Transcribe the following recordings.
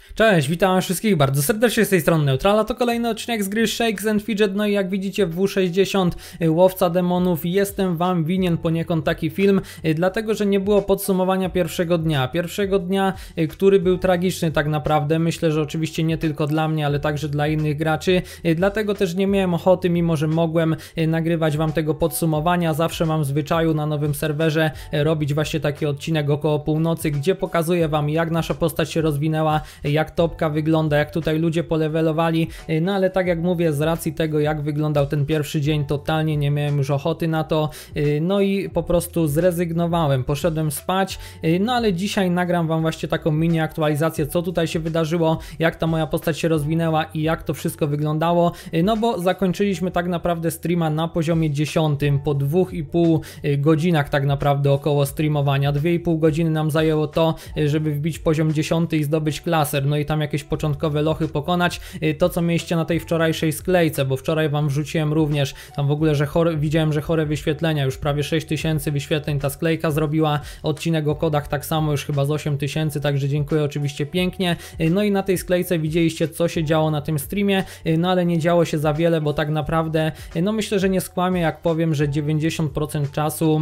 Cześć, witam wszystkich bardzo serdecznie z tej strony Neutrala, to kolejny odcinek z gry Shakes and Fidget, no i jak widzicie w W60 Łowca Demonów jestem wam winien poniekąd taki film, dlatego że nie było podsumowania pierwszego dnia, który był tragiczny tak naprawdę, myślę, że oczywiście nie tylko dla mnie, ale także dla innych graczy, dlatego też nie miałem ochoty, mimo że mogłem nagrywać wam tego podsumowania, zawsze mam w zwyczaju na nowym serwerze robić właśnie taki odcinek około północy, gdzie pokazuję wam jak nasza postać się rozwinęła, jak topka wygląda, jak tutaj ludzie polewelowali, no ale tak jak mówię, z racji tego jak wyglądał ten pierwszy dzień, totalnie nie miałem już ochoty na to, no i po prostu zrezygnowałem, poszedłem spać, no ale dzisiaj nagram wam właśnie taką mini aktualizację, co tutaj się wydarzyło, jak ta moja postać się rozwinęła i jak to wszystko wyglądało, no bo zakończyliśmy tak naprawdę streama na poziomie 10, po 2,5 godzinach tak naprawdę około streamowania, 2,5 godziny nam zajęło to, żeby wbić poziom 10 i zdobyć klaser, no i tam jakieś początkowe lochy pokonać, to co mieliście na tej wczorajszej sklejce, bo wczoraj wam wrzuciłem również, tam w ogóle, że widziałem, że chore wyświetlenia, już prawie 6000 wyświetleń ta sklejka zrobiła, odcinek o kodach tak samo, już chyba z 8000, także dziękuję oczywiście pięknie, no i na tej sklejce widzieliście co się działo na tym streamie, no ale nie działo się za wiele, bo tak naprawdę, no myślę, że nie skłamię jak powiem, że 90% czasu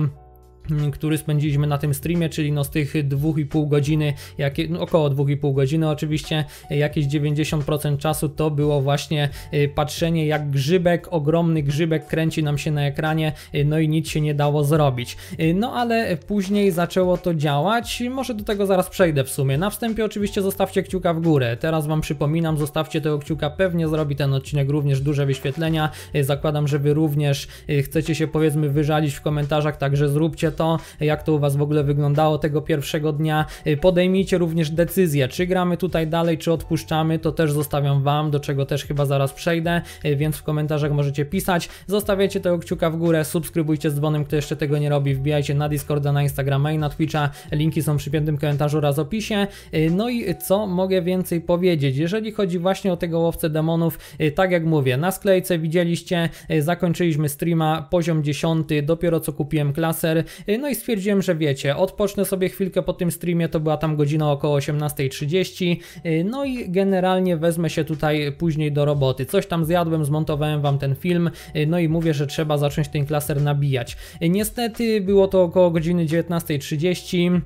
który spędziliśmy na tym streamie, czyli no z tych 2,5 godziny, około 2,5 godziny oczywiście, jakieś 90% czasu to było właśnie patrzenie jak grzybek, ogromny grzybek kręci nam się na ekranie, no i nic się nie dało zrobić. No ale później zaczęło to działać, może do tego zaraz przejdę w sumie. Na wstępie oczywiście zostawcie kciuka w górę, teraz wam przypominam, zostawcie tego kciuka, pewnie zrobi ten odcinek również duże wyświetlenia, zakładam, że wy również chcecie się powiedzmy wyżalić w komentarzach, także zróbcie to, jak to u was w ogóle wyglądało tego pierwszego dnia, podejmijcie również decyzję, czy gramy tutaj dalej, czy odpuszczamy, to też zostawiam wam, do czego też chyba zaraz przejdę, więc w komentarzach możecie pisać, zostawiajcie tego kciuka w górę, subskrybujcie z dzwonem, kto jeszcze tego nie robi, wbijajcie na Discorda, na Instagrama i na Twitcha, linki są przy piętym komentarzu oraz opisie. No i co mogę więcej powiedzieć, jeżeli chodzi właśnie o tego łowcę demonów, tak jak mówię, na sklejce widzieliście, zakończyliśmy streama, poziom 10, dopiero co kupiłem klaser, no i stwierdziłem, że wiecie, odpocznę sobie chwilkę po tym streamie, to była tam godzina około 18:30, no i generalnie wezmę się tutaj później do roboty. Coś tam zjadłem, zmontowałem wam ten film, no i mówię, że trzeba zacząć ten klaser nabijać. Niestety było to około godziny 19:30.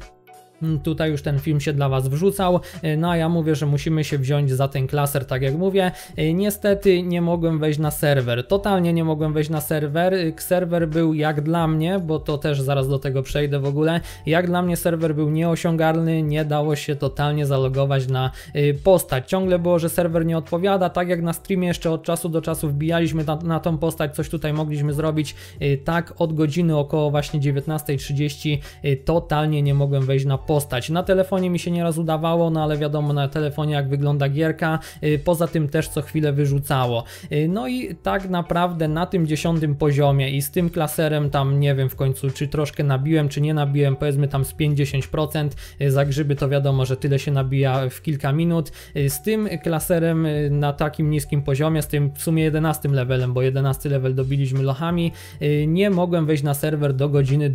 Tutaj już ten film się dla was wrzucał, no a ja mówię, że musimy się wziąć za ten klaser, tak jak mówię. Niestety nie mogłem wejść na serwer, totalnie nie mogłem wejść na serwer. Serwer był jak dla mnie, bo to też zaraz do tego przejdę w ogóle, jak dla mnie serwer był nieosiągalny, nie dało się totalnie zalogować na postać. Ciągle było, że serwer nie odpowiada, tak jak na streamie jeszcze od czasu do czasu wbijaliśmy na tą postać, coś tutaj mogliśmy zrobić, tak od godziny około właśnie 19:30 totalnie nie mogłem wejść na postać. Na telefonie mi się nieraz udawało, no ale wiadomo na telefonie jak wygląda gierka, poza tym też co chwilę wyrzucało. No i tak naprawdę na tym 10 poziomie i z tym klaserem tam nie wiem w końcu czy troszkę nabiłem, czy nie nabiłem, powiedzmy tam z 50%, za grzyby to wiadomo, że tyle się nabija w kilka minut. Z tym klaserem na takim niskim poziomie, z tym w sumie 11 levelem, bo 11 level dobiliśmy lochami, nie mogłem wejść na serwer do godziny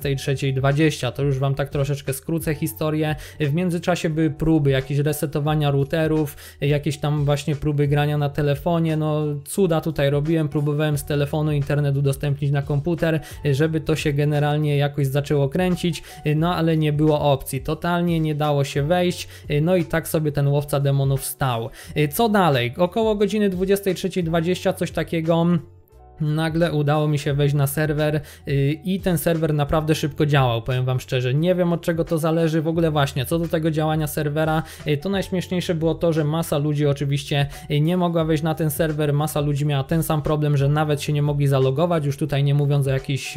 23:20, to już wam tak troszeczkę skrócę historię. W międzyczasie były próby, jakieś resetowania routerów, jakieś tam właśnie próby grania na telefonie, no cuda tutaj robiłem, próbowałem z telefonu internet udostępnić na komputer, żeby to się generalnie jakoś zaczęło kręcić, no ale nie było opcji, totalnie nie dało się wejść, no i tak sobie ten łowca demonów stał. Co dalej? Około godziny 23:20 coś takiego. Nagle udało mi się wejść na serwer i ten serwer naprawdę szybko działał, powiem wam szczerze, nie wiem od czego to zależy, w ogóle właśnie co do tego działania serwera, to najśmieszniejsze było to, że masa ludzi oczywiście nie mogła wejść na ten serwer, masa ludzi miała ten sam problem, że nawet się nie mogli zalogować, już tutaj nie mówiąc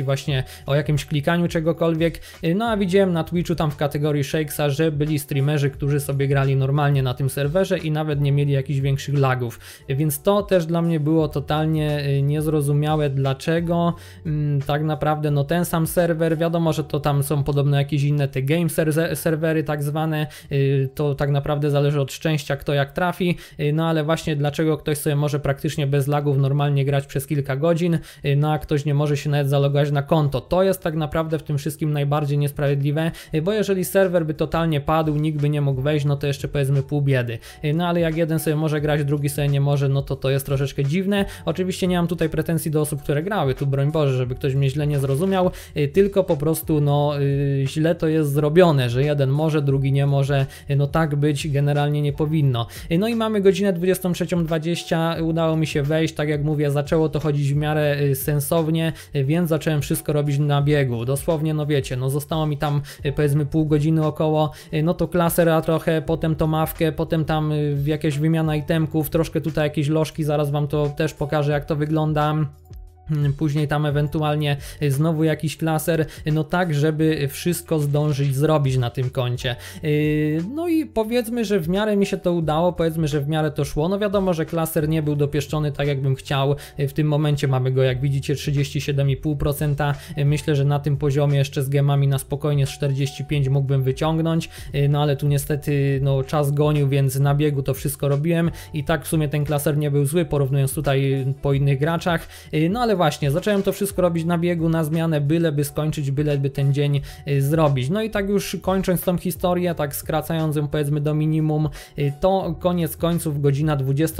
o jakimś klikaniu czegokolwiek, no a widziałem na Twitchu tam w kategorii Shakesa, że byli streamerzy, którzy sobie grali normalnie na tym serwerze i nawet nie mieli jakichś większych lagów, więc to też dla mnie było totalnie niezrozumiałe, niezrozumiałe dlaczego. Tak naprawdę no ten sam serwer, wiadomo, że to tam są podobno jakieś inne te game serwery tak zwane, to tak naprawdę zależy od szczęścia kto jak trafi, no ale właśnie dlaczego ktoś sobie może praktycznie bez lagów normalnie grać przez kilka godzin, no a ktoś nie może się nawet zalogować na konto. To jest tak naprawdę w tym wszystkim najbardziej niesprawiedliwe, bo jeżeli serwer by totalnie padł, nikt by nie mógł wejść, no to jeszcze powiedzmy pół biedy. No ale jak jeden sobie może grać, drugi sobie nie może, no to jest troszeczkę dziwne. Oczywiście nie mam tutaj pretensji do osób, które grały, tu broń Boże, żeby ktoś mnie źle nie zrozumiał, tylko po prostu no źle to jest zrobione, że jeden może, drugi nie może, no tak być generalnie nie powinno. No i mamy godzinę 23:20, udało mi się wejść, tak jak mówię, zaczęło to chodzić w miarę sensownie, więc zacząłem wszystko robić na biegu, dosłownie no wiecie, no zostało mi tam powiedzmy pół godziny około, no to klasera trochę, potem to mawkę, potem tam jakaś wymiana itemków, troszkę tutaj jakieś lożki, zaraz wam to też pokażę jak to wygląda. Później tam ewentualnie znowu jakiś klaser, no tak, żeby wszystko zdążyć zrobić na tym koncie. No i powiedzmy, że w miarę mi się to udało, powiedzmy, że w miarę to szło. No wiadomo, że klaser nie był dopieszczony tak jakbym chciał. W tym momencie mamy go, jak widzicie, 37,5%. Myślę, że na tym poziomie jeszcze z gemami na spokojnie z 45 mógłbym wyciągnąć, no ale tu niestety no czas gonił, więc na biegu to wszystko robiłem i tak w sumie ten klaser nie był zły, porównując tutaj po innych graczach. No ale właśnie, zacząłem to wszystko robić na biegu, na zmianę, byleby skończyć, byleby ten dzień zrobić. No i tak już kończąc tą historię, tak skracając ją powiedzmy do minimum, to koniec końców godzina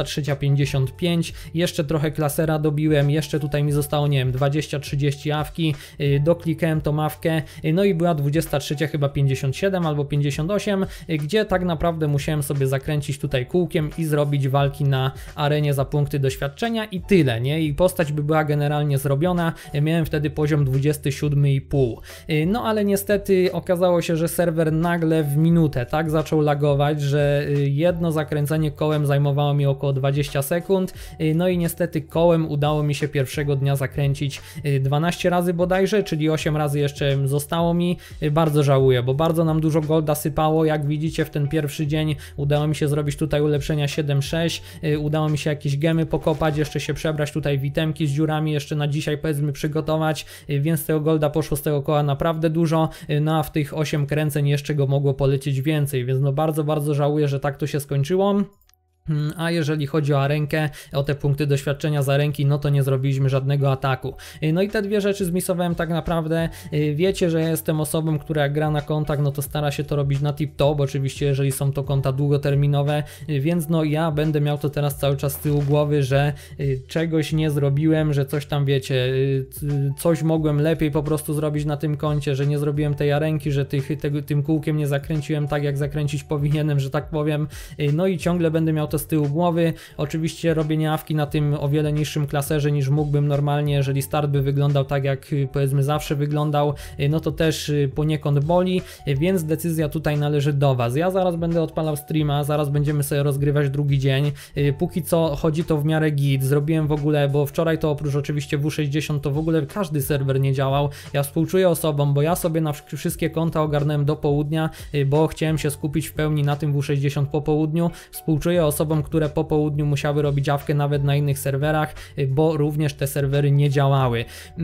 23:55, jeszcze trochę klasera dobiłem, jeszcze tutaj mi zostało, nie wiem, 20-30 awki, doklikałem tą awkę, no i była 23 chyba 57 albo 58, gdzie tak naprawdę musiałem sobie zakręcić tutaj kółkiem i zrobić walki na arenie za punkty doświadczenia i tyle, nie? I postać by była generalnie zrobiona, miałem wtedy poziom 27,5. No ale niestety okazało się, że serwer nagle w minutę tak zaczął lagować, że jedno zakręcenie kołem zajmowało mi około 20 sekund, no i niestety kołem udało mi się pierwszego dnia zakręcić 12 razy bodajże, czyli 8 razy jeszcze zostało mi. Bardzo żałuję, bo bardzo nam dużo golda sypało, jak widzicie w ten pierwszy dzień udało mi się zrobić tutaj ulepszenia 7-6, udało mi się jakieś gemy pokopać, jeszcze się przebrać tutaj w itemki z dziurami, jeszcze na dzisiaj powiedzmy przygotować, więc tego golda poszło z tego koła naprawdę dużo, no a w tych 8 kręceń jeszcze go mogło polecieć więcej, więc no bardzo żałuję, że tak to się skończyło. A jeżeli chodzi o arenkę, o te punkty doświadczenia z arenki, no to nie zrobiliśmy żadnego ataku. No i te dwie rzeczy zmisowałem tak naprawdę. Wiecie, że ja jestem osobą, która jak gra na kontach, no to stara się to robić na tip-top, oczywiście jeżeli są to konta długoterminowe, więc no ja będę miał to teraz cały czas z tyłu głowy, że czegoś nie zrobiłem, że coś tam wiecie, coś mogłem lepiej po prostu zrobić na tym koncie, że nie zrobiłem tej arenki, że tym kółkiem nie zakręciłem tak jak zakręcić powinienem, że tak powiem, no i ciągle będę miał to z tyłu głowy. Oczywiście robienie awki na tym o wiele niższym klaserze niż mógłbym normalnie, jeżeli start by wyglądał tak jak powiedzmy zawsze wyglądał, no to też poniekąd boli, więc decyzja tutaj należy do Was. Ja zaraz będę odpalał streama, zaraz będziemy sobie rozgrywać drugi dzień. Póki co chodzi to w miarę git, zrobiłem w ogóle, bo wczoraj to oprócz oczywiście W60 to w ogóle każdy serwer nie działał. Ja współczuję osobom, bo ja sobie na wszystkie konta ogarnąłem do południa, bo chciałem się skupić w pełni na tym W60 po południu. Współczuję osobom, które po południu musiały robić awkę nawet na innych serwerach, bo również te serwery nie działały.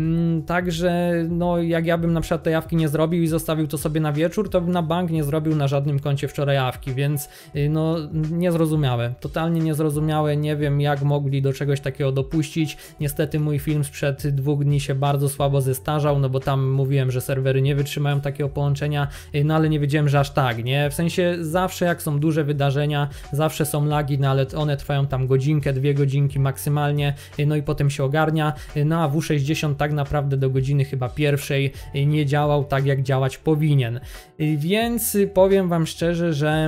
Także no jak ja bym na przykład tej awki nie zrobił i zostawił to sobie na wieczór, to bym na bank nie zrobił na żadnym koncie wczoraj awki, więc no niezrozumiałe, totalnie niezrozumiałe, nie wiem jak mogli do czegoś takiego dopuścić. Niestety mój film sprzed 2 dni się bardzo słabo zestarzał, no bo tam mówiłem, że serwery nie wytrzymają takiego połączenia, no ale nie wiedziałem, że aż tak, nie? W sensie zawsze jak są duże wydarzenia, zawsze są lagi, no ale one trwają tam godzinkę, 2 godzinki maksymalnie, no i potem się ogarnia, no a W60 tak naprawdę do godziny chyba pierwszej nie działał tak jak działać powinien, więc powiem Wam szczerze, że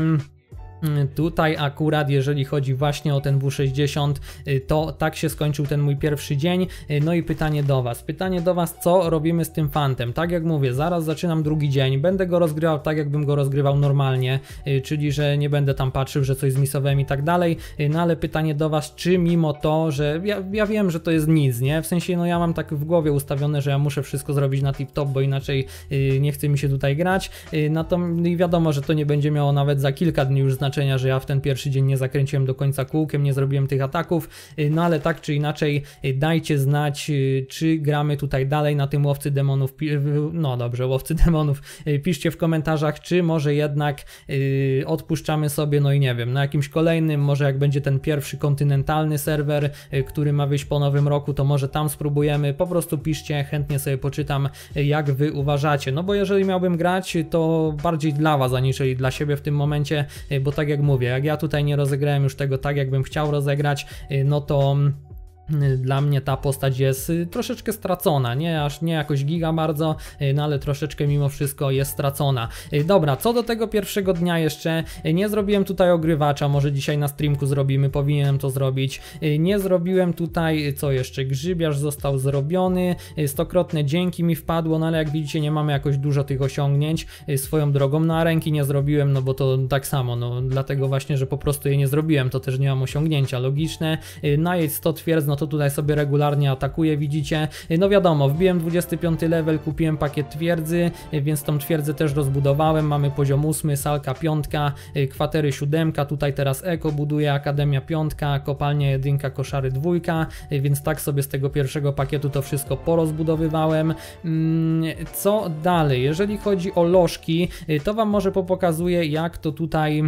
tutaj akurat jeżeli chodzi właśnie o ten W60, to tak się skończył ten mój pierwszy dzień. No i pytanie do Was, co robimy z tym fantem? Tak jak mówię, zaraz zaczynam drugi dzień, będę go rozgrywał tak jakbym go rozgrywał normalnie, czyli że nie będę tam patrzył, że coś zmisowałem i tak dalej, no ale pytanie do Was, czy mimo to, że ja wiem, że to jest nic, nie? W sensie no ja mam tak w głowie ustawione, że ja muszę wszystko zrobić na tip-top, bo inaczej nie chce mi się tutaj grać, no i wiadomo, że to nie będzie miało nawet za kilka dni już znaczenia, znaczenia, że ja w ten pierwszy dzień nie zakręciłem do końca kółkiem, nie zrobiłem tych ataków, no ale tak czy inaczej dajcie znać, czy gramy tutaj dalej na tym łowcy demonów, no dobrze, łowcy demonów, piszcie w komentarzach, czy może jednak odpuszczamy sobie, no i nie wiem, na jakimś kolejnym, może jak będzie ten pierwszy kontynentalny serwer, który ma wyjść po nowym roku, to może tam spróbujemy, po prostu piszcie, chętnie sobie poczytam, jak wy uważacie, no bo jeżeli miałbym grać, to bardziej dla was, aniżeli dla siebie w tym momencie, bo tak jak mówię, jak ja tutaj nie rozegrałem już tego tak, jakbym chciał rozegrać, no to dla mnie ta postać jest troszeczkę stracona, nie jakoś giga bardzo, no ale troszeczkę mimo wszystko jest stracona. Dobra, co do tego pierwszego dnia jeszcze, nie zrobiłem tutaj ogrywacza, może dzisiaj na streamku zrobimy, powinienem to zrobić. Nie zrobiłem tutaj, co jeszcze, grzybiarz został zrobiony, 100-krotne dzięki mi wpadło, no ale jak widzicie nie mamy jakoś dużo tych osiągnięć, swoją drogą, na ręki nie zrobiłem, no bo to tak samo, no dlatego właśnie, że po prostu je nie zrobiłem, to też nie mam osiągnięcia logiczne. Najedź 100 twierdz, no to tutaj sobie regularnie atakuję, widzicie, no wiadomo, wbiłem 25 level, kupiłem pakiet twierdzy, więc tą twierdzę też rozbudowałem, mamy poziom 8, salka 5, kwatery 7, tutaj teraz eko buduję, akademia 5, kopalnia 1, koszary 2, więc tak sobie z tego pierwszego pakietu to wszystko porozbudowywałem. Co dalej? Jeżeli chodzi o lożki, to wam może pokazuję, jak to tutaj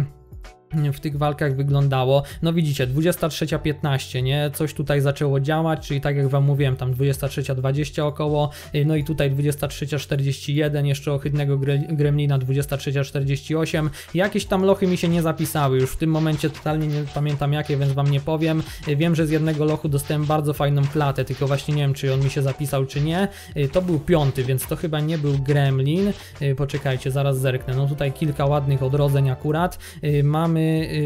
w tych walkach wyglądało. No widzicie, 23:15, nie? Coś tutaj zaczęło działać, czyli tak jak wam mówiłem, tam 23:20 około, no i tutaj 23:41, jeszcze ohydnego gremlina 23:48. Jakieś tam lochy mi się nie zapisały, już w tym momencie totalnie nie pamiętam jakie, więc wam nie powiem. Wiem, że z jednego lochu dostałem bardzo fajną klatę, tylko właśnie nie wiem, czy on mi się zapisał, czy nie. To był 5, więc to chyba nie był gremlin. Poczekajcie, zaraz zerknę. No tutaj kilka ładnych odrodzeń akurat. Mamy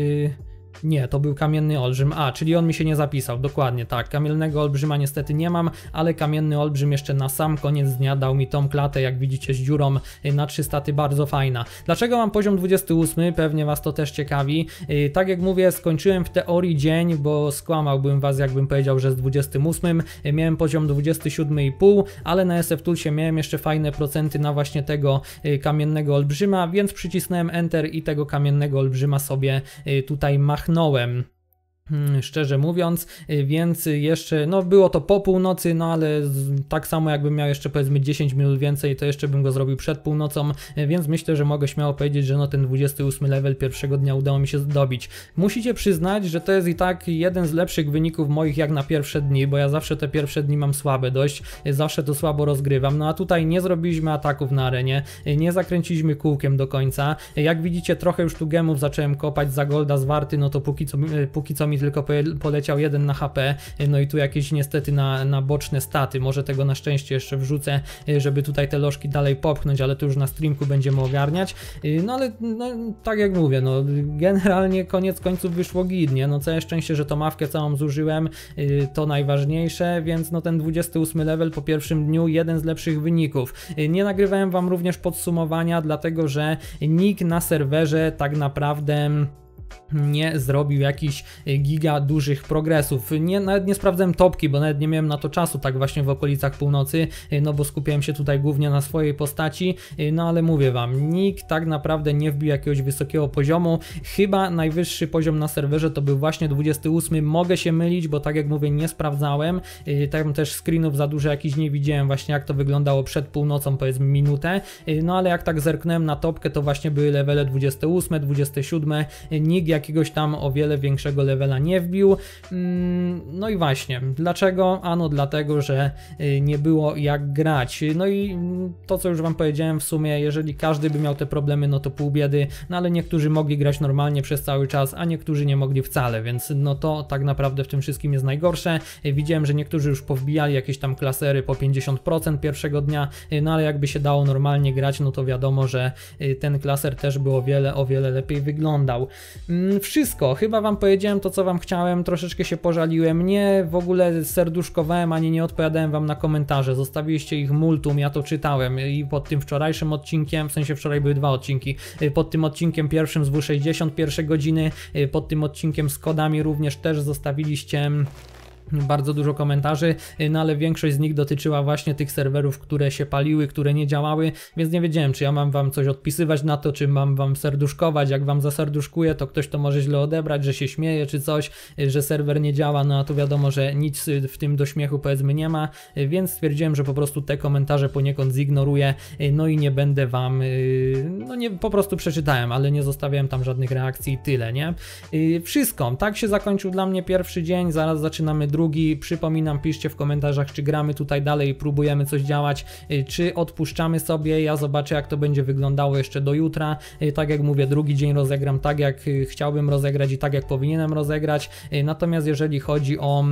nie, to był kamienny olbrzym, czyli on mi się nie zapisał, dokładnie tak, kamiennego olbrzyma niestety nie mam, ale kamienny olbrzym jeszcze na sam koniec dnia dał mi tą klatę, jak widzicie, z dziurą na 3 staty, bardzo fajna. Dlaczego mam poziom 28? Pewnie was to też ciekawi. Tak jak mówię, skończyłem w teorii dzień, bo skłamałbym was, jakbym powiedział, że z 28, miałem poziom 27,5, ale na SF Toolsie miałem jeszcze fajne procenty na właśnie tego kamiennego olbrzyma, więc przycisnąłem Enter i tego kamiennego olbrzyma sobie tutaj machnąłem. Szczerze mówiąc, więc jeszcze, no było to po północy, no ale tak samo jakbym miał jeszcze powiedzmy 10 minut więcej, to jeszcze bym go zrobił przed północą, więc myślę, że mogę śmiało powiedzieć, że no ten 28 level pierwszego dnia udało mi się zdobyć. Musicie przyznać, że to jest i tak jeden z lepszych wyników moich jak na pierwsze dni, bo ja zawsze te pierwsze dni mam słabe dość, zawsze to słabo rozgrywam, no a tutaj nie zrobiliśmy ataków na arenie, nie zakręciliśmy kółkiem do końca, jak widzicie trochę już tu gemów zacząłem kopać, za golda zwarty, no to póki co mi tylko poleciał 1 na HP, no i tu jakieś niestety na boczne staty, może tego na szczęście jeszcze wrzucę, żeby tutaj te lożki dalej popchnąć, ale to już na streamku będziemy ogarniać, no ale no, tak jak mówię, no generalnie koniec końców wyszło git, nie? No całe szczęście, że tą mawkę całą zużyłem, to najważniejsze, więc no ten 28 level po pierwszym dniu, jeden z lepszych wyników. Nie nagrywałem wam również podsumowania, dlatego że nikt na serwerze tak naprawdę nie zrobił jakichś giga dużych progresów. Nawet nie sprawdzałem topki, bo nawet nie miałem na to czasu tak właśnie w okolicach północy, no bo skupiałem się tutaj głównie na swojej postaci, no ale mówię wam, nikt tak naprawdę nie wbił jakiegoś wysokiego poziomu. Chyba najwyższy poziom na serwerze to był właśnie 28, mogę się mylić, bo tak jak mówię, nie sprawdzałem, tam też screenów za dużo jakichś nie widziałem właśnie jak to wyglądało przed północą, powiedzmy minutę, no ale jak tak zerknąłem na topkę, to właśnie były levele 28, 27, nikt jakiegoś tam o wiele większego levela nie wbił. No i właśnie, dlaczego? Ano dlatego, że nie było jak grać. No i to, co już wam powiedziałem, w sumie, jeżeli każdy by miał te problemy, no to pół biedy, no ale niektórzy mogli grać normalnie przez cały czas, a niektórzy nie mogli wcale, więc no to tak naprawdę w tym wszystkim jest najgorsze. Widziałem, że niektórzy już powbijali jakieś tam klasery po 50% pierwszego dnia, no ale jakby się dało normalnie grać, no to wiadomo, że ten klaser też by o wiele lepiej wyglądał. Wszystko, chyba wam powiedziałem to, co wam chciałem, troszeczkę się pożaliłem, nie w ogóle serduszkowałem, ani nie odpowiadałem wam na komentarze, zostawiliście ich multum, ja to czytałem i pod tym wczorajszym odcinkiem, w sensie wczoraj były 2 odcinki, pod tym odcinkiem pierwszym z W60 pierwsze godziny, pod tym odcinkiem z kodami również też zostawiliście bardzo dużo komentarzy, no ale większość z nich dotyczyła właśnie tych serwerów, które się paliły, które nie działały, więc nie wiedziałem, czy ja mam wam coś odpisywać na to, czy mam wam serduszkować. Jak wam zaserduszkuję, to ktoś to może źle odebrać, że się śmieje czy coś, że serwer nie działa, no a tu wiadomo, że nic w tym do śmiechu powiedzmy nie ma, więc stwierdziłem, że po prostu te komentarze poniekąd zignoruję, no i nie będę wam, no nie, po prostu przeczytałem, ale nie zostawiałem tam żadnych reakcji i tyle, nie? Wszystko, tak się zakończył dla mnie pierwszy dzień, zaraz zaczynamy drugi. Przypominam, piszcie w komentarzach, czy gramy tutaj dalej i próbujemy coś działać, czy odpuszczamy sobie. Ja zobaczę, jak to będzie wyglądało jeszcze do jutra. Tak jak mówię, drugi dzień rozegram tak, jak chciałbym rozegrać i tak, jak powinienem rozegrać. Natomiast jeżeli chodzi o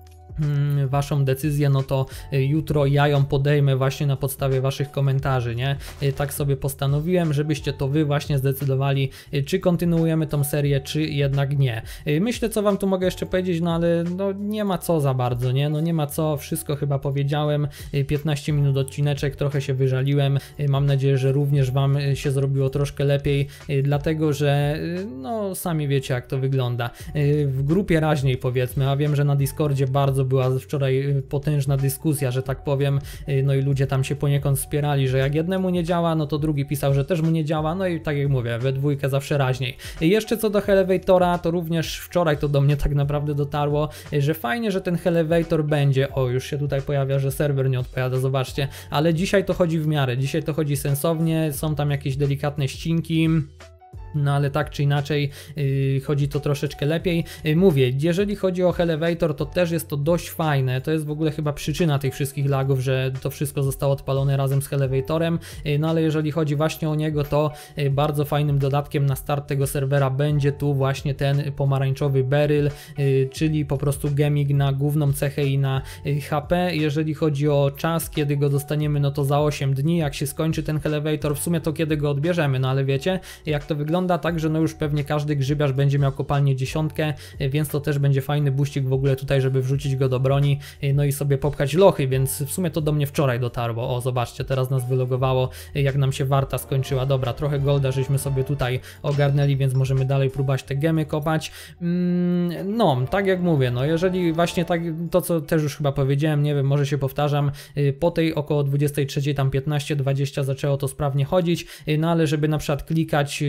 waszą decyzję, no to jutro ja ją podejmę właśnie na podstawie waszych komentarzy, nie? Tak sobie postanowiłem, żebyście to wy właśnie zdecydowali, czy kontynuujemy tą serię, czy jednak nie. Myślę, co wam tu mogę jeszcze powiedzieć, no ale no nie ma co za bardzo, nie? No nie ma co, wszystko chyba powiedziałem, 15 minut odcineczek, trochę się wyżaliłem, mam nadzieję, że również wam się zrobiło troszkę lepiej, dlatego, że no sami wiecie, jak to wygląda. W grupie raźniej powiedzmy, a wiem, że na Discordzie bardzo była wczoraj potężna dyskusja, że tak powiem, no i ludzie tam się poniekąd wspierali, że jak jednemu nie działa, no to drugi pisał, że też mu nie działa, no i tak jak mówię, we dwójkę zawsze raźniej. Jeszcze co do Elevatora, to również wczoraj to do mnie tak naprawdę dotarło, że fajnie, że ten Elevator będzie, o już się tutaj pojawia, że serwer nie odpowiada, zobaczcie, ale dzisiaj to chodzi w miarę, dzisiaj to chodzi sensownie, są tam jakieś delikatne ścinki, no ale tak czy inaczej chodzi to troszeczkę lepiej. Mówię, jeżeli chodzi o Elevator, to też jest to dość fajne, to jest w ogóle chyba przyczyna tych wszystkich lagów, że to wszystko zostało odpalone razem z Elevatorem, no ale jeżeli chodzi właśnie o niego, to bardzo fajnym dodatkiem na start tego serwera będzie tu właśnie ten pomarańczowy beryl, czyli po prostu gemik na główną cechę i na HP. Jeżeli chodzi o czas, kiedy go dostaniemy, no to za 8 dni, jak się skończy ten Elevator, w sumie to kiedy go odbierzemy, no ale wiecie, jak to wygląda, także no już pewnie każdy grzybiarz będzie miał kopalnię 10, więc to też będzie fajny buścik w ogóle tutaj, żeby wrzucić go do broni, no i sobie popchać lochy, więc w sumie to do mnie wczoraj dotarło. O, zobaczcie, teraz nas wylogowało, jak nam się warta skończyła. Dobra, trochę golda żeśmy sobie tutaj ogarnęli, więc możemy dalej próbować te gemy kopać. No, tak jak mówię, no jeżeli właśnie tak, to co też już chyba powiedziałem, nie wiem, może się powtarzam, po tej około 23, tam 15-20 zaczęło to sprawnie chodzić, no ale żeby na przykład klikać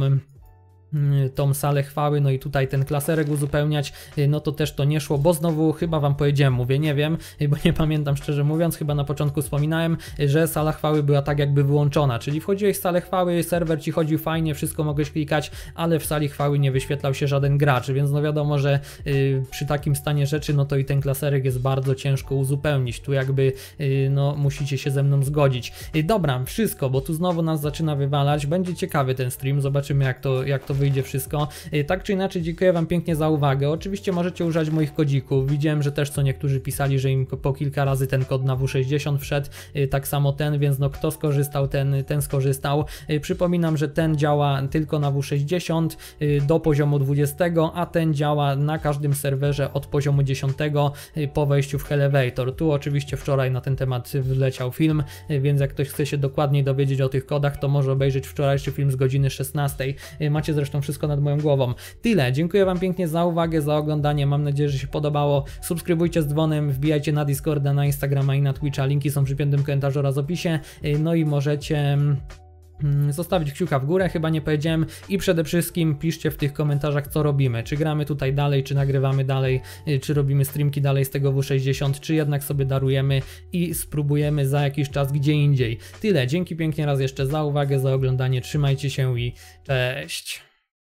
tą salę chwały, no i tutaj ten klaserek uzupełniać, no to też to nie szło, bo znowu chyba wam powiedziałem, mówię, nie wiem, bo nie pamiętam szczerze mówiąc, chyba na początku wspominałem, że sala chwały była tak jakby wyłączona, czyli wchodziłeś w salę chwały, serwer ci chodził fajnie, wszystko mogłeś klikać, ale w sali chwały nie wyświetlał się żaden gracz, więc no wiadomo, że przy takim stanie rzeczy, no to i ten klaserek jest bardzo ciężko uzupełnić, tu jakby no musicie się ze mną zgodzić. Dobra, wszystko, bo tu znowu nas zaczyna wywalać, będzie ciekawy ten stream, zobaczymy jak to wyjdzie wszystko. Tak czy inaczej, dziękuję wam pięknie za uwagę. Oczywiście możecie używać moich kodzików. Widziałem, że też co niektórzy pisali, że im po kilka razy ten kod na W60 wszedł, tak samo ten, więc no kto skorzystał, ten skorzystał. Przypominam, że ten działa tylko na W60 do poziomu 20, a ten działa na każdym serwerze od poziomu 10 po wejściu w Elevator. Tu oczywiście wczoraj na ten temat wleciał film, więc jak ktoś chce się dokładniej dowiedzieć o tych kodach, to może obejrzeć wczorajszy film z godziny 16. Macie zresztą wszystko nad moją głową. Tyle, dziękuję wam pięknie za uwagę, za oglądanie, mam nadzieję, że się podobało. Subskrybujcie z dzwonem, wbijajcie na Discorda, na Instagrama i na Twitcha, linki są przy piętym komentarzu oraz opisie, no i możecie zostawić kciuka w górę, chyba nie powiedziałem, i przede wszystkim piszcie w tych komentarzach, co robimy, czy gramy tutaj dalej, czy nagrywamy dalej, czy robimy streamki dalej z tego W60, czy jednak sobie darujemy i spróbujemy za jakiś czas gdzie indziej. Tyle, dzięki pięknie raz jeszcze za uwagę, za oglądanie, trzymajcie się i cześć!